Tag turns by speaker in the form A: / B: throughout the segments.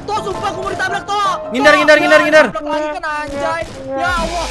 A: Toh, sumpah aku mau ditabrak, Toh.
B: Ngindar.
A: Tabrak lagi kan anjay. Ya Allah.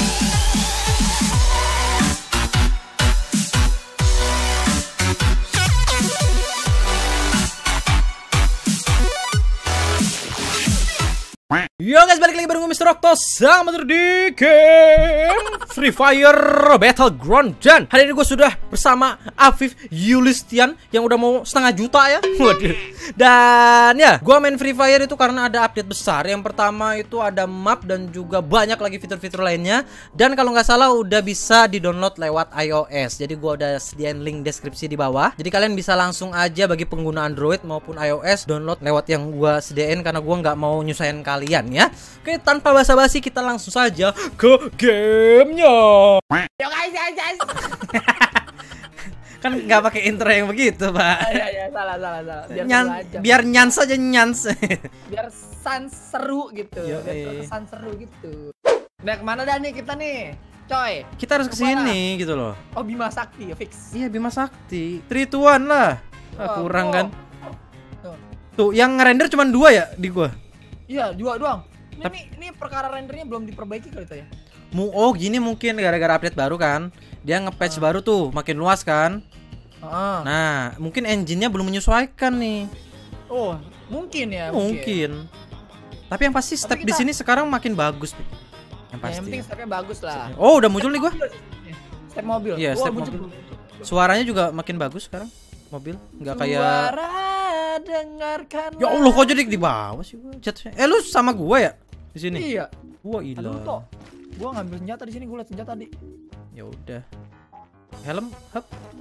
B: Yo guys, balik lagi bareng gue Mr. Octo sama di game Free Fire Battleground. Dan hari ini gue sudah bersama Afif Yulistian yang udah mau 0,5 juta ya. Waduh. Dan ya, gue main Free Fire itu karena ada update besar. Yang pertama itu ada map dan juga banyak lagi fitur-fitur lainnya. Dan kalau nggak salah udah bisa di-download lewat iOS. Jadi gue udah sediain link deskripsi di bawah. Jadi kalian bisa langsung aja bagi pengguna Android maupun iOS download lewat yang gue sediain karena gue nggak mau nyusahin kalian ya. Oke, tanpa basa-basi kita langsung saja ke gamenya.
A: Yo guys.
B: Kan nggak pakai intro yang begitu, Pak.
A: Ya, salah.
B: Biar nyans aja nyans.
A: Biar seru gitu.
B: Yo,
A: Biar kesan seru gitu. Nah, kemana dah nih kita nih, coy?
B: Kita harus kesini gitu loh.
A: Oh, Bima Sakti ya, fix.
B: Iya, Bima Sakti. 3, 2, 1 lah. Kurang kan? Tuh, yang ngerender cuma 2 ya di gua.
A: Iya, 2 doang. Ini perkara rendernya belum diperbaiki kali itu ya.
B: Oh, gini mungkin gara-gara update baru kan. Dia nge-patch baru tuh, makin luas kan. Nah, mungkin engine-nya belum menyesuaikan nih.
A: Oh, mungkin ya.
B: Mungkin. Tapi yang pasti step di sini sekarang makin bagus, Pi. Yang pasti.
A: Yang penting stepnya bagus lah.
B: Oh, udah muncul nih gua.
A: Step mobil.
B: Iya, step mobil. Suaranya juga makin bagus sekarang. Mobil nggak kayak
A: dengarkan.
B: Ya Allah, kok jadi di bawah sih gua jatuhnya. Lu sama gua ya di sini?
A: Iya.
B: Wah, ilah.
A: Gua ngambil senjata di sini, gua liat senjata tadi.
B: Ya udah. Helm, hap.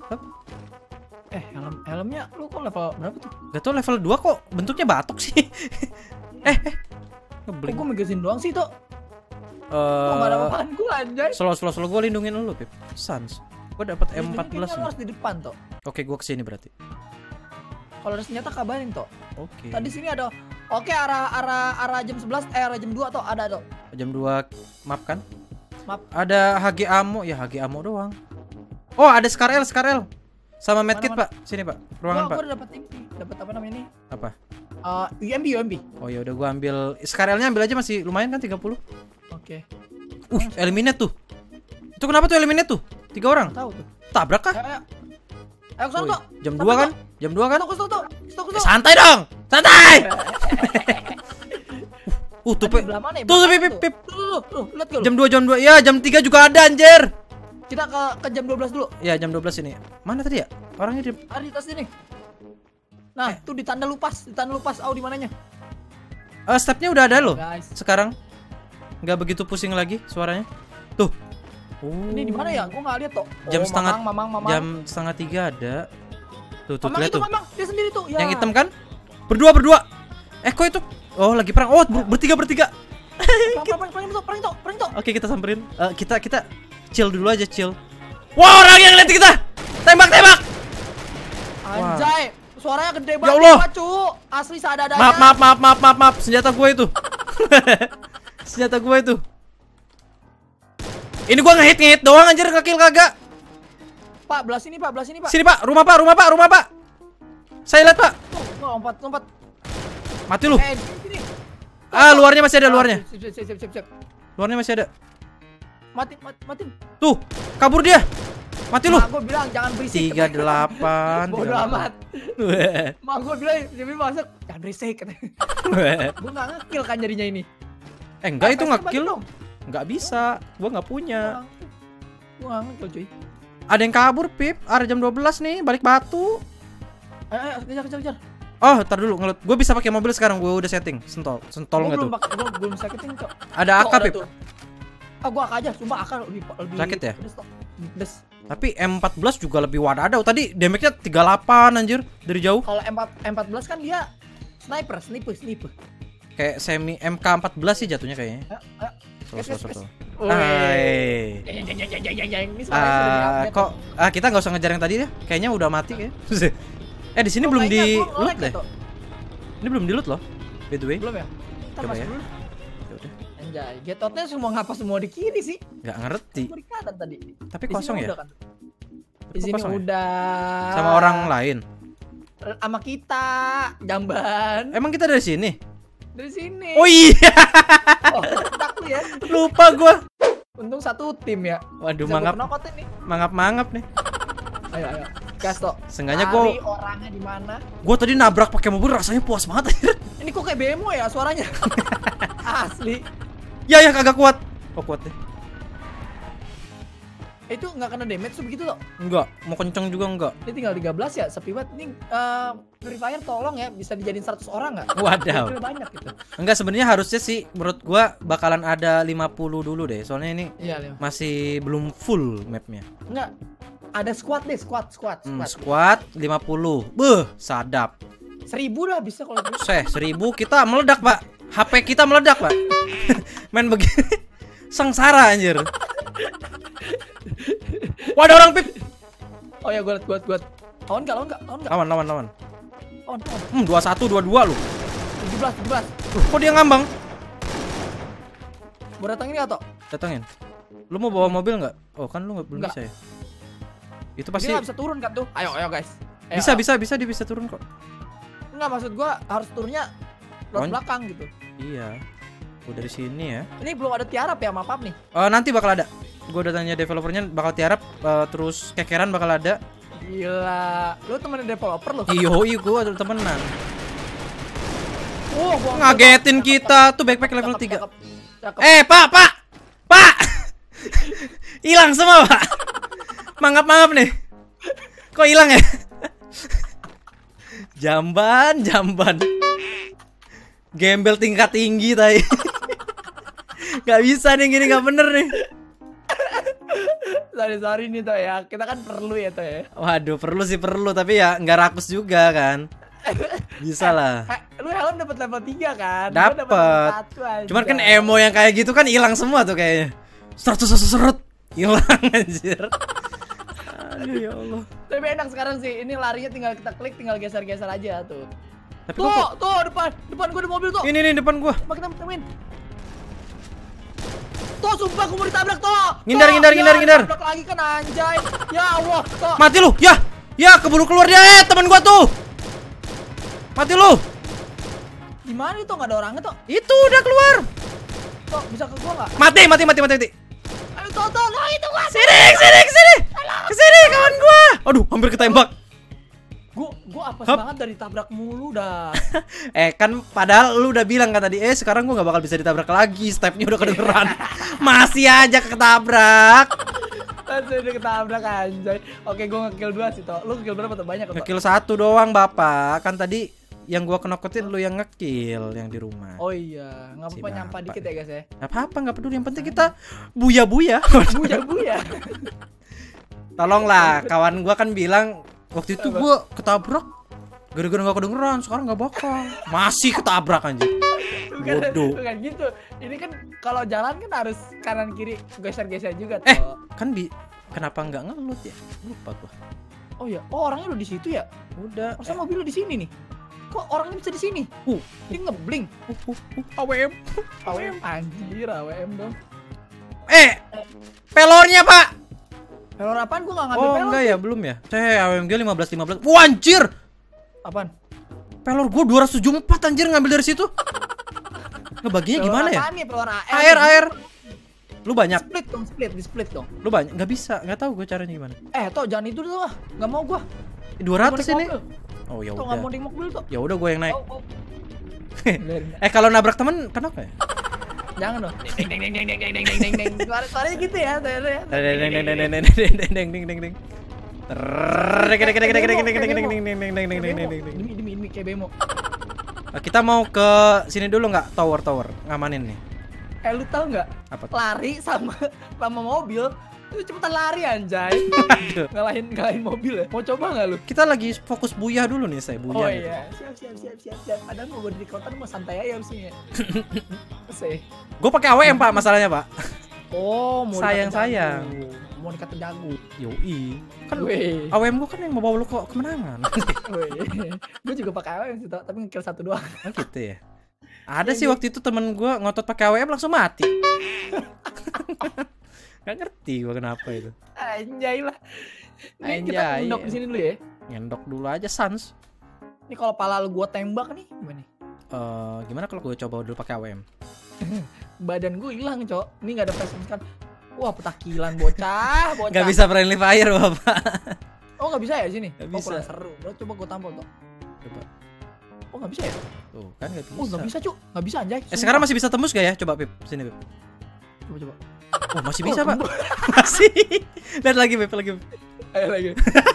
A: Helmnya lu kok level berapa tuh?
B: Gak tau, level 2 kok bentuknya batok sih. Ngebling.
A: Gua megasin doang sih, Tok. Kok gak ada apaan gua anjay.
B: Slow gua lindungin lu, Pip. Sans. Gua dapat M14 nih.
A: Harus di depan, Tok.
B: Oke, gua kesini berarti.
A: Kalau ada senjata kabarin, Tok.
B: Oke.
A: Tadi sini ada. Oke, arah jam 11 arah jam 2 Tok, ada, Tok.
B: Jam 2 map kan?
A: Map.
B: Ada HG ammo, ya HG ammo doang. Oh, ada Scar L. Sama medkit, Pak. Sini, Pak. Ruangan, Pak.
A: Gua dapat ini. Dapat apa namanya ini?
B: Apa?
A: UMP.
B: Oh ya udah, gua ambil Scar L-nya, ambil aja, masih lumayan kan 30.
A: Oke.
B: Eliminate tuh. Itu kenapa tuh eliminate tuh? 3 orang.
A: Tahu tuh.
B: Tabrak kah?
A: Ayo kesana, Tok.
B: Jam 2 kan? Jam 2 kan?
A: Stok.
B: Santai dong. Santai. Tuh Pip. Tuh Pip.
A: Tuh, lihat gak lu?
B: Jam 2. Ya, jam 3 juga ada anjir.
A: Kita ke jam 12 dulu.
B: Ya, jam 12 ini. Mana tadi ya? Orangnya di
A: atas sini. Nah, itu di tanda lupas, di mananya?
B: Stepnya udah ada loh.
A: Guys.
B: Sekarang nggak begitu pusing lagi suaranya. Tuh.
A: Ini di mana ya? Gua nggak lihat, Tok.
B: Mamang. Jam 2:30 ada. Tuh, lihat tuh.
A: Mamang, dia sendiri tuh. Ya.
B: Yang hitam kan? Berdua. Kok itu? Oh, lagi perang. Oh, bertiga.
A: Perang, Tok.
B: Oke, kita samperin. Kita chill dulu aja, chill. Wah, orang yang lihat kita. Tembak.
A: Anjay, suaranya gede
B: Ya
A: banget,
B: Allah.
A: Cu. Asli seadanya.
B: Maaf. Senjata gue itu. Ini gua ngehit doang anjir, ngekill kagak.
A: Pak, belah sini, Pak.
B: Sini, Pak. Rumah Pak. Saya lihat, Pak.
A: Lompat.
B: Mati lu.
A: Sini.
B: Luarnya masih ada, luarnya.
A: Siap.
B: Luarnya masih ada.
A: Mati.
B: Tuh, kabur dia. Mati lu.
A: Mak gua bilang jangan berisik.
B: 38.
A: Bodoh amat. Mak gua bilang jadi masuk jangan berisik. Gua enggak ngekill kan jadinya ini.
B: Enggak, itu ngekill. Enggak bisa. Gua enggak punya.
A: Gua enggak ngekill, cuy.
B: Ada yang kabur, Pip. Ada jam 12 nih, balik batu.
A: Ayo, kejar.
B: Oh, ntar dulu ngelut. Gue bisa pakai mobil sekarang, gue udah setting. Sentol enggak tuh?
A: Gua belum setting, Cok.
B: Ada AK, Pip.
A: Gua AK aja, sumpah AK lebih
B: sakit ya?
A: Pedes.
B: Tapi M14 juga lebih wadadau. Tadi damage-nya 38 anjir dari jauh.
A: Kalau M14 kan dia sniper.
B: Kayak semi MK14 sih jatuhnya kayaknya. Slow. Hai.
A: Ini suaranya
B: Kok kita nggak usah ngejar yang tadi ya? Kayaknya udah mati kayak. Di sini belum di loot deh. Ini belum di loot loh. By the way.
A: Belum ya?
B: Coba ya.
A: Anjay, getotnya semua di kiri sih.
B: Nggak ngerti.
A: Semua di kanan tadi.
B: Tapi kosong ya?
A: Kan? Di sini udah.
B: Sama orang lain.
A: Sama kita, Jamban.
B: Emang kita dari sini?
A: Dari sini.
B: Oh iya.
A: Oh, tak lu ya.
B: Lupa gua.
A: Untung satu tim ya.
B: Waduh,
A: Bisa gua
B: mangap.
A: knock-outin nih.
B: Mangap nih.
A: Ayo. Gas toh.
B: Seenggaknya
A: Cari orangnya di mana?
B: gua tadi nabrak pakai mobil rasanya puas banget anjir.
A: Ini kok kayak bemo ya suaranya? Asli.
B: Ya kagak kuat. Oh kuat deh.
A: Itu nggak kena damage tuh begitu toh?
B: Enggak, mau kenceng juga enggak.
A: Ini tinggal 13 ya, sepi banget. Ini Free Fire tolong ya, bisa dijadiin 100 orang nggak?
B: Wadaw.
A: Kira banyak gitu.
B: Enggak, sebenarnya harusnya sih menurut gua bakalan ada 50 dulu deh. Soalnya ini
A: Iya,
B: masih belum full mapnya.
A: Enggak. Ada squad deh, squad.
B: Squad 50. Beuh, sadap.
A: 1000 dah bisa kalau gitu.
B: 1000 kita meledak, Pak. HP kita meledak, Pak. Main begini sengsara anjir. Wah, ada orang pip.
A: Oh ya, gua. Lawan enggak?
B: Lawan.
A: Lawan.
B: 21 22 lu.
A: 17.
B: Kok dia ngambang?
A: Gua datangin enggak toh?
B: Datangin. Lu mau bawa mobil nggak? Oh, kan lu belum
A: Nggak.
B: bisa ya. Itu
A: Pasti
B: pasti
A: nggak bisa turun kan tuh. Ayo guys. Ayo,
B: bisa dia bisa turun kok.
A: Enggak, maksud gua harus turunnya lewat belakang gitu.
B: Iya. Gua dari sini ya.
A: Ini belum ada tiarap ya, maaf nih.
B: Nanti bakal ada. Gua udah tanya developernya bakal tiarap, terus kekeran bakal ada.
A: Gila, lu temen developer lu?
B: Iya, gua ada temenan.
A: Gua
B: Ngagetin kita tuh backpack level 3.
A: Cakep.
B: Pak. Hilang semua, Pak. Mangap nih. Kok hilang ya? Jamban. Gembel tingkat tinggi tadi. Gak bisa nih gini, gak bener nih.
A: Sorry nih toh ya, kita kan perlu ya toh ya.
B: Waduh, perlu tapi ya nggak rakus juga kan. Bisa lah.
A: Lu helm dapat level 3 kan?
B: Dapat. Cuman kan emo yang kayak gitu kan hilang semua tuh kayaknya. Seret hilang anjir. Aduh ya Allah.
A: Tapi enak sekarang sih, ini larinya tinggal kita klik, tinggal geser-geser aja tuh.
B: Tapi
A: Tuh depan gua ada mobil tuh.
B: Ini depan gua.
A: Coba kita temuin. Tuh, sumpah gua mau ditabrak tuh.
B: Ngindar.
A: Tabrak lagi kan anjay. Ya Allah, tuh.
B: Mati lu. Ya keburu keluar dia. Teman gua tuh. Mati lu.
A: Di mana itu nggak ada orangnya tuh?
B: Itu udah keluar.
A: Tuh, bisa ke gua nggak?
B: Mati.
A: Ayo tuh, itu gua.
B: Sini. Kesini kawan gua. Aduh, hampir ketembak.
A: Gua apes banget dari tabrak mulu dah.
B: Kan padahal lu udah bilang kan tadi, sekarang gua nggak bakal bisa ditabrak lagi, stepnya udah kedengeran. Masih aja ketabrak.
A: Masih udah ketabrak anjay. Oke, gua nge-kill 2 sih toh. Lu nge-kill berapa tuh? Banyak tuh.
B: Nge-kill 1 doang, Bapak. Kan tadi yang gua knock-outin lu yang nge-kill yang di rumah.
A: Oh iya, nggak apa-apa nyampah dikit ya guys ya.
B: Gak apa-apa, nggak peduli, yang penting kita buya.
A: Buya.
B: Tolonglah, kawan gua kan bilang waktu itu gua ketabrak gara-gara nggak kedengeran, sekarang nggak bakal. Masih ketabrak anjir. Bodoh.
A: Bukan gitu. Ini kan kalau jalan kan harus kanan kiri geser-geser juga tuh.
B: Kan kenapa nggak ngelut ya? Lupa gua.
A: Oh iya, orangnya udah di situ ya?
B: Udah.
A: Masa mobil lu di sini nih? Kok orangnya bisa di sini? Ini ngeblink.
B: AWM.
A: Anjir, AWM dong.
B: Pelornya, Pak.
A: Pelor apaan? Gua nggak ngambil pelor.
B: Enggak ya, belum ya. AWMG 15. Wah, anjir.
A: Apaan?
B: Pelor gua 274 anjir, ngambil dari situ. Ngebaginya gimana ya?
A: Nih, pelor AR.
B: Air. Lu banyak.
A: Split dong.
B: Lu banyak, nggak bisa, nggak tahu gue caranya gimana.
A: Toh jangan itu tuh, nggak mau gua.
B: 200 ini.
A: Mobil.
B: Oh ya
A: Tuh nggak mau
B: udah.
A: di mobil tuh.
B: Ya udah gue yang naik.
A: Oh.
B: Kalau nabrak temen kenapa ya?
A: Jangan dong. Deng. Suaranya gitu ya, Demi kayak bemo.
B: Kita mau ke sini dulu nggak? Tower ngamanin nih.
A: Lu tahu nggak?
B: Apa tuh?
A: Lari sama mobil itu cepetan lari anjay. ngalahin mobil ya. Mau coba nggak lu?
B: Kita lagi fokus buyah dulu nih, saya buyah.
A: Oh iya, siap. Padahal mau di kota mau santai aja harusnya.
B: Gue pakai AWM, Pak, masalahnya, Pak.
A: Oh, mau
B: sayang.
A: Mau dikatain jago.
B: Yoi. Kan AWM gue kan yang mau bawa lu ke kemenangan.
A: Gue juga pakai AWM sih, tapi nge-kill 1 doang.
B: Oh gitu ya. Ada sih waktu itu temen gue ngotot pakai AWM langsung mati. Gak ngerti gue kenapa itu.
A: Anjay lah. Ini kita ngendok di sini dulu ya.
B: Ngendok dulu aja Sans.
A: Ini kalau pala lu gua tembak nih gimana nih?
B: Gimana kalau gue coba dulu pakai AWM?
A: Badan gue hilang, Cok. Ini enggak ada flash kan. Wah, petakilan bocah.
B: Gak bisa friendly fire, Bapak.
A: Oh, enggak bisa ya sini?
B: Gak
A: Oh,
B: bisa.
A: kurang seru. Bro, coba gue tampol, Tok.
B: Coba.
A: Oh, enggak bisa ya?
B: Tuh, kan gak bisa.
A: Oh, enggak bisa, Cuk. Enggak bisa, anjay.
B: Sekarang masih bisa tembus gak ya? Coba, Pip. Sini, Pip.
A: Coba.
B: Oh, masih bisa, Pak. Masih. Lihat lagi, Pip, lagi.
A: Ayo lagi.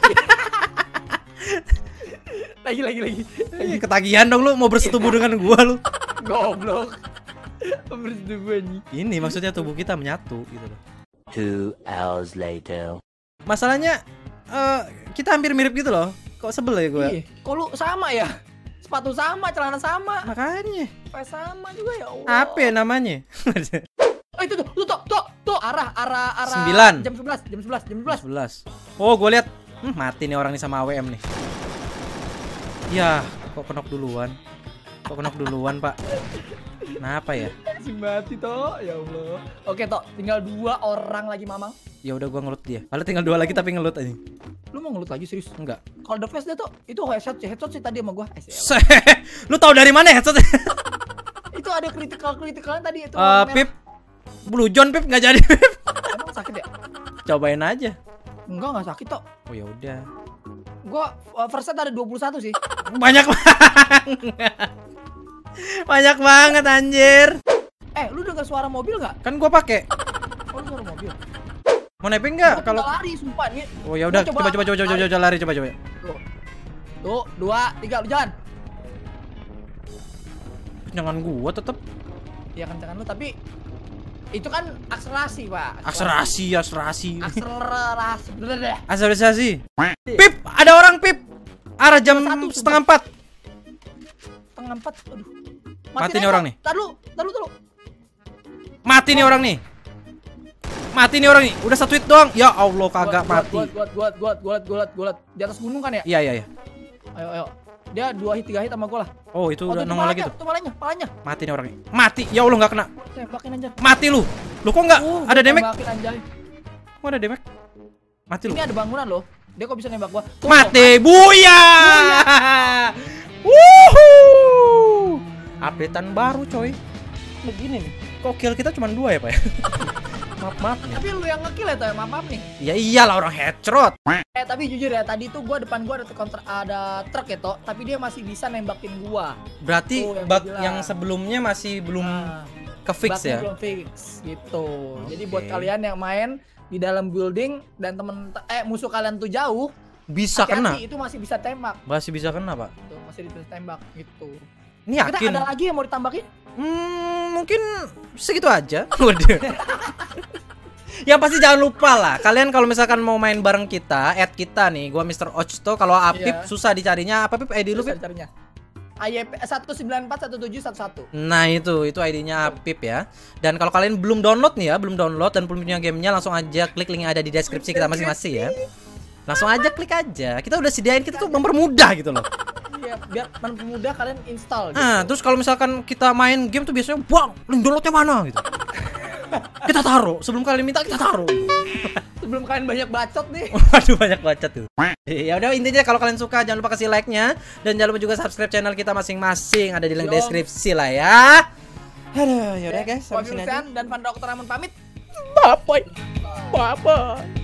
A: lagi.
B: Ketagihan dong lu mau bersetubuh dengan gua lu.
A: Goblok. Bersetubuh nih.
B: Ini maksudnya tubuh kita menyatu gitu loh.
C: 2 hours later.
B: Masalahnya kita hampir mirip gitu loh. Kok sebel ya gue?
A: Ih, kok lu sama ya? Sepatu sama, celana sama,
B: Makanya.
A: pas sama juga ya Allah.
B: Apa ya namanya?
A: Oh, itu tuh arah
B: 9.
A: jam 11.
B: 11. Oh, gue lihat. Mati nih orang nih sama AWM nih. Ya, kok kenok duluan? Pak? Kenapa ya?
A: Si mati toh, ya Allah. Oke, Tok, tinggal 2 orang lagi, Mamang.
B: Ya udah gua ngelut dia. Padahal tinggal 2 lagi tapi ngelut aja.
A: Lu mau ngelut lagi serius?
B: Enggak.
A: Kalau The Flash dia tuh itu headshot sih tadi sama gua.
B: Lu tahu dari mana headset?
A: Itu ada kritikal tadi itu.
B: Pip. Blue John Pip nggak jadi Pip.
A: Emang sakit ya?
B: Cobain aja.
A: Enggak sakit, Tok.
B: Oh ya udah.
A: Gua first set ada 21 sih.
B: Banyak banget. Banyak banget anjir.
A: Lu dengar suara mobil nggak?
B: Kan gua pakai.
A: Oh, lu suara mobil.
B: Mau neping nggak?
A: Kalau
B: Kalau
A: lari sumpah nih.
B: Oh ya udah, coba lari coba.
A: Tuh, 2, 3 lu jalan.
B: Jangan gua tetep.
A: Ya kencangan lu tapi itu kan akselerasi, Pak.
B: Akselerasi.
A: Akselerasi. Bener deh.
B: Akselerasi. Pip, ada orang Pip. Arah jam 3:30.
A: Setengah 4. Aduh.
B: Mati nih orang nih.
A: Tar lu.
B: Mati nih orang nih. Udah 1 hit doang. Ya Allah kagak mati.
A: Gulat. Di atas gunung kan ya?
B: Iya.
A: Ayo. Dia 2 hit 3 hit sama gua lah.
B: Oh, itu udah nongol lagi tuh.
A: Tuh palanya.
B: Mati nih orang nih. Mati. Ya Allah nggak kena.
A: Tembakin anjay.
B: Mati lu. Lu kok nggak ada damage?
A: Tembakin anjay.
B: Kok ada damage? Mati lu.
A: Ini ada bangunan loh. Dia kok bisa nembak gua? Tuh,
B: Mati. Buya. Wuhuu. Updatean baru coy. Begini nih. Kok kill kita cuma 2 ya, Pak ya? Maaf nih.
A: Tapi lu yang ngekill ya tuh, maaf nih.
B: Ya iyalah orang headshot.
A: Tapi jujur ya, tadi tuh depan gua ada truk ya toh, tapi dia masih bisa nembakin gua.
B: Berarti
A: Tuh,
B: bug
A: bilang.
B: yang sebelumnya masih belum ke fix
A: bugnya
B: ya?
A: belum fix gitu. Jadi
B: Oke.
A: buat kalian yang main di dalam building dan musuh kalian tuh jauh,
B: Bisa kena.
A: hati-hati, itu masih bisa tembak.
B: Masih bisa kena, Pak.
A: Tuh, masih bisa tembak gitu.
B: Ini
A: Kita
B: yakin?
A: ada lagi yang mau ditambahin?
B: Mungkin segitu aja. Waduh. Yang pasti jangan lupa lah, kalian kalau misalkan mau main bareng kita, add kita nih, gua Mr. Ochto. Kalau Apip
A: Iya.
B: susah dicarinya, apa Pip ID lu
A: Bisa
B: Pip?
A: carinya. AYP 1941711.
B: Nah itu ID-nya Apip ya. Dan kalau kalian belum download nih ya, belum download dan belum punya gamenya, langsung aja klik link yang ada di deskripsi kita masing-masing ya. Langsung aja klik aja. Kita udah sediain, kita tuh mempermudah gitu loh.
A: Iya, biar mempermudah kalian install gitu.
B: Nah, terus kalau misalkan kita main game tuh biasanya, wah, link downloadnya mana gitu. Kita taruh, sebelum kalian minta kita taruh.
A: Sebelum kalian banyak bacot nih.
B: Waduh, banyak bacot tuh. Ya udah, intinya kalau kalian suka jangan lupa kasih like-nya dan jangan lupa juga subscribe channel kita masing-masing, ada di link
A: Yo.
B: deskripsi lah ya. Aduh, yaudah guys, sampai sini aja.
A: Dan Van Dr. Ramon pamit.
B: Bye bye. Bye bye.